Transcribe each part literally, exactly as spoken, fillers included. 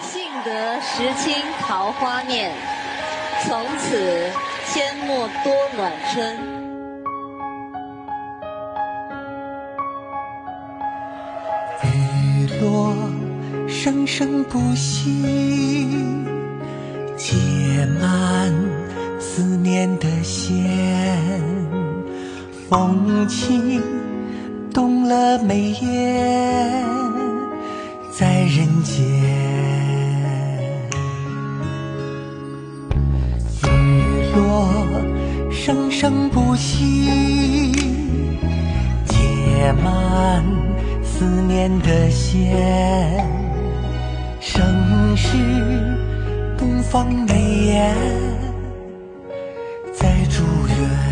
幸得时清桃花面，从此阡陌多暖春。 雨落声声不息，结满思念的线，风起动了眉眼，在人间。雨落声声不息，结满思念的线，盛世东方眉眼，在祝愿。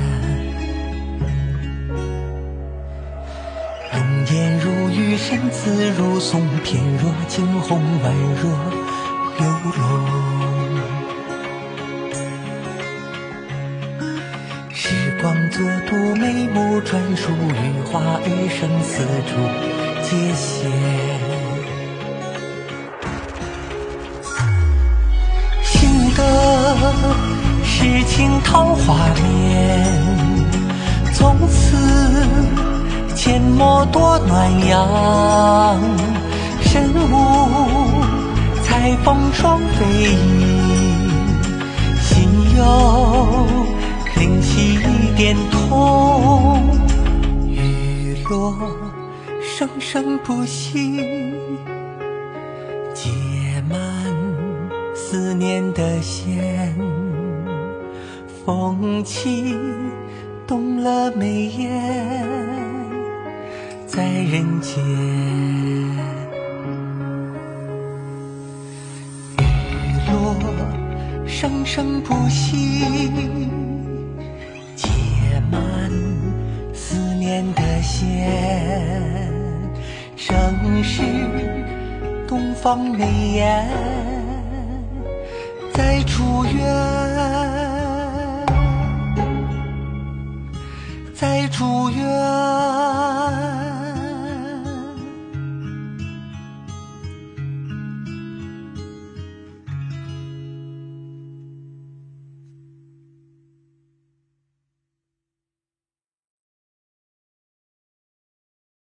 容颜如玉，身姿如松，翩若惊鸿，宛若流龙。时光作渡，眉目转述，羽化而生，丝竹结弦。幸得时清桃花面，从此阡陌多暖阳。身无彩凤双飞翼，心有灵犀点通。雨落声声不息，结满思念的线，风起动了眉眼，在人间。雨落声声不息，结满思念的线，盛世东方眉眼，在祝愿，在祝愿。